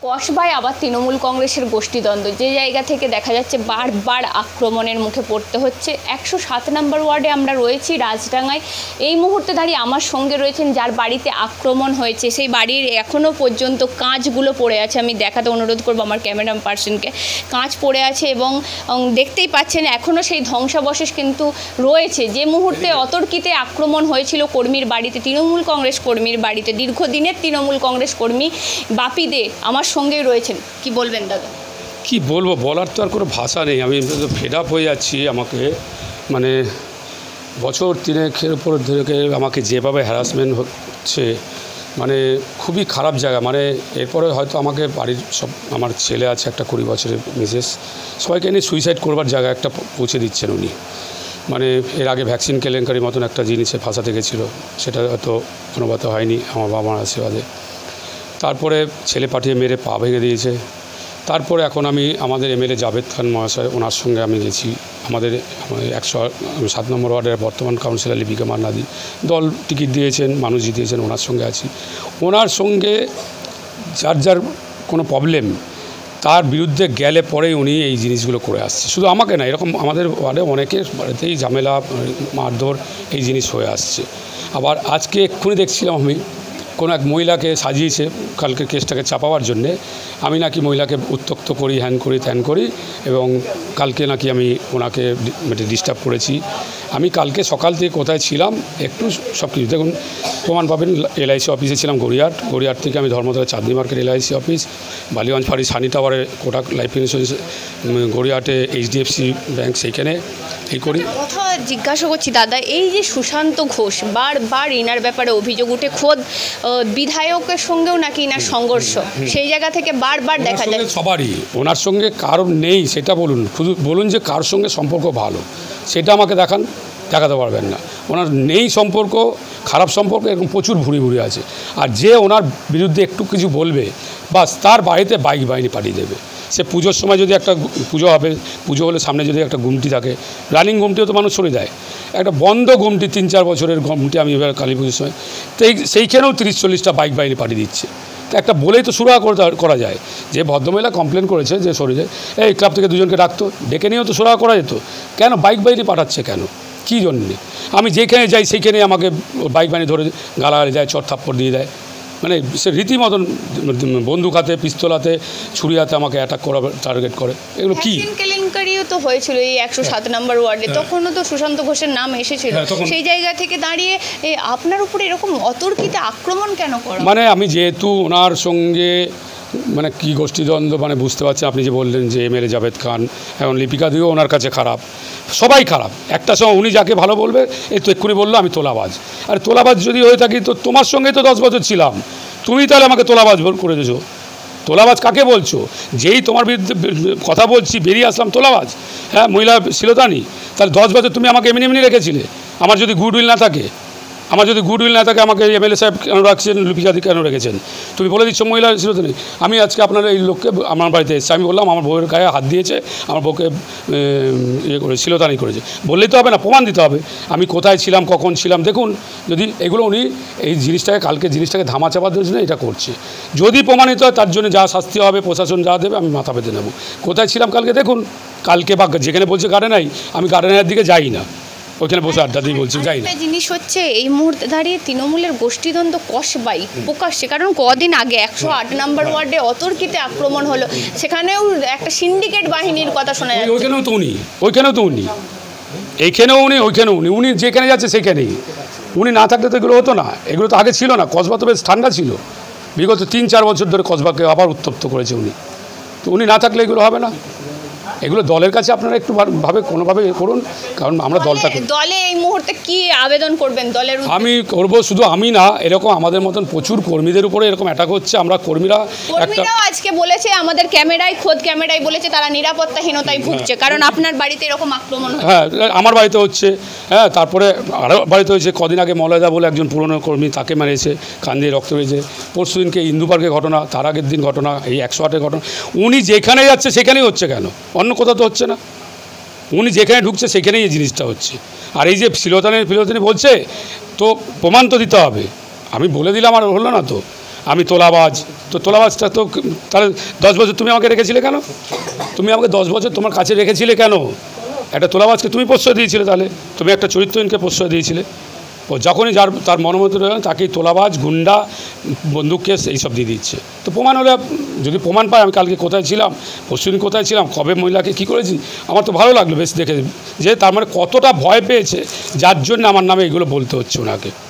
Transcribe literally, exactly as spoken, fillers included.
কসবায় আবার তৃণমূল কংগ্রেসের গোষ্ঠীদ্বন্দ্ব, যে জায়গা থেকে দেখা যাচ্ছে বারবার আক্রমণের মুখে পড়তে হচ্ছে। একশো সাত নম্বর ওয়ার্ডে আমরা রয়েছি রাজডাঙ্গায়। এই মুহূর্তে দাঁড়িয়ে আমার সঙ্গে রয়েছেন যার বাড়িতে আক্রমণ হয়েছে, সেই বাড়ির এখনও পর্যন্ত কাঁচগুলো পড়ে আছে। আমি দেখাতে অনুরোধ করবো আমার ক্যামেরা পার্সনকে। কাঁচ পড়ে আছে এবং দেখতেই পাচ্ছেন এখনও সেই ধ্বংসাবশেষ কিন্তু রয়েছে। যে মুহূর্তে অতর্কিতে আক্রমণ হয়েছিল কর্মীর বাড়িতে, তৃণমূল কংগ্রেস কর্মীর বাড়িতে, দীর্ঘদিনের তৃণমূল কংগ্রেস কর্মী বাপি দে আমার সঙ্গেই রয়েছেন। কি বলবেন দাদা? কি বলবো, বলার তো আর কোনো ভাষা নেই। আমি ফেড আপ হয়ে যাচ্ছি। আমাকে মানে বছর তিনেকের উপর থেকে আমাকে যেভাবে হ্যারাসমেন্ট হচ্ছে, মানে খুবই খারাপ জায়গা। মানে এরপরে হয়তো আমাকে বাড়ির সব, আমার ছেলে আছে একটা কুড়ি বছরের মিসেস, সবাইকে নিয়ে সুইসাইড করবার জায়গা একটা পৌঁছে দিচ্ছেন উনি। মানে এর আগে ভ্যাকসিন কেলেঙ্কারির মতন একটা জিনিসে ফাঁসাতে গেছিলো, সেটা হয়তো অনুমত হয়নি আমার বাবা মার আশীর্বাদে। তারপরে ছেলে পাঠিয়ে মেরে পা ভেঙে দিয়েছে। তারপরে এখন আমি আমাদের এমএলএ জাভেদ খান মহাশয়, ওনার সঙ্গে আমি গেছি। আমাদের একশো সাত নম্বর ওয়ার্ডের বর্তমান কাউন্সিলর লিপিকা মান্নাদি, দল টিকিট দিয়েছেন, মানুষ জিতিয়েছেন, ওনার সঙ্গে আছি। ওনার সঙ্গে যার যার কোনো প্রবলেম, তার বিরুদ্ধে গেলে পরেই উনি এই জিনিসগুলো করে আসছে। শুধু আমাকে না, এরকম আমাদের ওয়ার্ডে অনেকের বাড়িতেই ঝামেলা, মারধর এই জিনিস হয়ে আসছে। আবার আজকে এক্ষুনি দেখছিলাম আমি কোনো এক মহিলাকে সাজিয়েছে কালকে কেসটাকে চাপাবার জন্যে। আমি নাকি মহিলাকে উত্ত্যক্ত করি, হ্যান করি, ত্যান করি, এবং কালকে নাকি আমি ওনাকে ডিস্টার্ব করেছি। আমি কালকে সকাল থেকে কোথায় ছিলাম একটু সব কিছু দেখুন, প্রমাণ পাবেন। এলআইসি অফিসে ছিলাম গড়িয়াহাট, গড়িয়াহাট থেকে আমি Dharmatala Chandni market LIC office, Ballygunge Phari Sunny টাওয়ারে কোটাক লাইফ ইন্স্যুরেন্স, গড়িয়াহাটে এইচডিএফসি ব্যাংক, সেইখানে এই করি। কথা জিজ্ঞাসা করছি দাদা, এই যে সুশান্ত ঘোষ বারবার ইনার ব্যাপারে অভিযোগ উঠে, খোদ বিধায়কের সঙ্গেও নাকি ইনার সংঘর্ষ, সেই জায়গা থেকে বারবার দেখা যায়। সবারই ওনার সঙ্গে কারণ নেই সেটা বলুন, শুধু বলুন যে কার সঙ্গে সম্পর্ক ভালো, সেটা আমাকে দেখান, দেখাতে পারবেন না। ওনার নেই সম্পর্ক, খারাপ সম্পর্ক এরকম প্রচুর ভুরি ভুরি আছে। আর যে ওনার বিরুদ্ধে একটু কিছু বলবে, বাস তার বাড়িতে বাইক বাহিনী পাঠিয়ে দেবে। সে পুজোর সময় যদি একটা পুজো হবে, পুজো হলে সামনে যদি একটা গুমটি থাকে, রানিং গুমটিও তো মানুষ সরে দেয়, একটা বন্ধ গুমটি তিন চার বছরের গুমটি আমি এবার কালী পুজোর সময়, তো এই সেইখানেও তিরিশ চল্লিশটা বাইক বাহিনী পাঠিয়ে দিচ্ছে। তো একটা বলেই তো শুরু করা যায়। যে ভদ্রমহিলা কমপ্লেন করেছে যে সরে যায়, এই ক্লাব থেকে দুজনকে ডাকতো, ডেকে নিয়েও তো শুরু করা যেত। কেন বাইক বাহিনী পাঠাচ্ছে কেন, কী জন্যে? আমি যেখানে যাই সেইখানে আমাকে বাইক বাহিনী ধরে গালাগালি দেয়, চট থাপ্পড় দিয়ে দেয়। মানে সে রীতিমতন বন্দুক হাতে, পিস্তল হাতে, ছুরি হাতে আমাকে অ্যাটাক করা, টার্গেট করে। এগুলো কি কেলেঙ্কারিও তো হয়েছিল এই একশো সাত নম্বর ওয়ার্ডে, তখনও তো সুশান্ত ঘোষের নাম এসেছিল। সেই জায়গা থেকে দাঁড়িয়ে আপনার উপরে এরকম অতর্কিত আক্রমণ কেন করা? মানে আমি যেহেতু ওনার সঙ্গে মানে কি গোষ্ঠীদ্বন্দ্ব, মানে বুঝতে পারছেন আপনি যে বললেন যে এমএলএ জাভেদ খান, এখন লিপিকা দিও ওনার কাছে খারাপ, সবাই খারাপ। একটা সময় উনি যাকে ভালো বলবে, এই তো এক্ষুনি বললো আমি তোলাবাজ। আর তোলাবাজ যদি হয়ে থাকি তো তোমার সঙ্গে তো দশ বছর ছিলাম, তুমি তাহলে আমাকে তোলাবাজ করে দিয়েছো। তোলাবাজ কাকে বলছো? যেই তোমার বিরুদ্ধে কথা বলছি বেরিয়ে আসলাম তোলাবাজ? হ্যাঁ, মহিলা শ্লীলতাহানি। তাহলে দশ বছর তুমি আমাকে এমনি এমনি রেখেছিলে। আমার যদি গুডউইল না থাকে, আমার যদি গুডউইল না থাকে, আমাকে এমএলএ সাহেব কেন রাখছেন, লিপিকাদি কেন রেখেছেন? তুমি বলে দিচ্ছ মহিলা শ্লীলতাহানি। আমি আজকে আপনার এই লোককে আমার বাড়িতে এসেছি, আমি বললাম আমার বউয়ের গায়ে হাত দিয়েছে, আমার বউকে ইয়ে করে শ্লীলতাহানি করেছে। বললেই তো হবে না, প্রমাণ দিতে হবে আমি কোথায় ছিলাম, কখন ছিলাম। দেখুন, যদি এগুলো উনি এই জিনিসটাকে কালকে জিনিসটাকে ধামা চাপার জন্য এটা করছে, যদি প্রমাণিত হয় তার জন্য যা শাস্তি হবে, প্রশাসন যা দেবে আমি মাথা পেতে নেব। কোথায় ছিলাম কালকে দেখুন, কালকে বা যেখানে বলছে গার্ডেনাই, আমি গার্ডেনের দিকে যাই না, ওইখানে বসে আড্ডা দিয়ে বলছি যাই না। জিনিস হচ্ছে এই মুহূর্তে দাঁড়িয়ে তৃণমূলের গোষ্ঠীদ্বন্দ্ব কসবাই প্রকাশ্যে, কারণ কদিন আগে একশো আট নম্বর ওয়ার্ডে অতর্কিতে আক্রমণ হলো, সেখানেও একটা সিন্ডিকেট বাহিনীর কথা শোনা যাচ্ছে। ওইখানেও তো উনি, ওইখানেও তো উনি, এইখানেও উনি, ওইখানেও উনি, উনি যেখানে যাচ্ছে সেখানেই উনি না থাকলে তো এগুলো হতো না। এগুলো তো আগে ছিল না, কসবা তো বেশ ঠান্ডা ছিল। বিগত তিন চার বছর ধরে কসবাকে আবার উত্তপ্ত করেছে উনি, তো উনি না থাকলে এগুলো হবে না। এগুলো দলের কাছে আপনারা একটু ভাবে কোনোভাবে করুন, কারণ আমরা দলটা দলে এই মুহূর্তে কি আবেদন করবেন দলের? আমি করব, শুধু আমি না, এরকম আমাদের মতন প্রচুর কর্মীদের উপরে এরকম অ্যাটাক হচ্ছে। আমরা কর্মীরা একটা আজকে বলেছে, আমাদের ক্যামেরায়, খোদ ক্যামেরায় বলেছে তারা নিরাপত্তাহীনতায় ভুগছে, কারণ আপনার বাড়িতে এরকম আক্রমণ। হ্যাঁ, আমার বাড়িতে হচ্ছে, হ্যাঁ, তারপরে আরও বাড়িতে হয়েছে। কদিন আগে মলয়দা বলে একজন পুরনো কর্মী, তাকে মেরেছে, কান দিয়ে রক্ত হয়েছে। পরশু দিনকে ইন্দু পার্কের ঘটনা, তার আগের দিন ঘটনা, এই একশো আটের ঘটনা। উনি যেখানে যাচ্ছে সেখানেই হচ্ছে, কেন অন্য কোথাও তো হচ্ছে না? উনি যেখানে ঢুকছে সেখানেই এই জিনিসটা হচ্ছে। আর এই যে শ্লীলতাহানি ফিলতাহানি বলছে, তো প্রমাণ তো দিতে হবে। আমি বলে দিলাম আর হলো না তো। আমি তোলাবাজ। তো তোলাবাজটা তো তাহলে দশ বছর তুমি আমাকে রেখেছিলে কেন? তুমি আমাকে দশ বছর তোমার কাছে রেখেছিলে কেন? একটা তোলাবাজকে তুমি প্রশ্রয় দিয়েছিলে, তাহলে তুমি একটা চরিত্রহীনকে প্রশ্রয় দিয়েছিলে। ও যখনই যার তার মনোমতো তাকেই তোলাবাজ, গুন্ডা, বন্দুক কেস এইসব দিয়ে দিচ্ছে। তো প্রমাণ হলে, যদি প্রমাণ পাই আমি কালকে কোথায় ছিলাম, পরশুদিন কোথায় ছিলাম, কবে মহিলাকে কী করেছি, আমার তো ভালো লাগলো বেশ দেখে, যে তার মানে কতটা ভয় পেয়েছে, যার জন্য আমার নামে এগুলো বলতে হচ্ছে ওনাকে।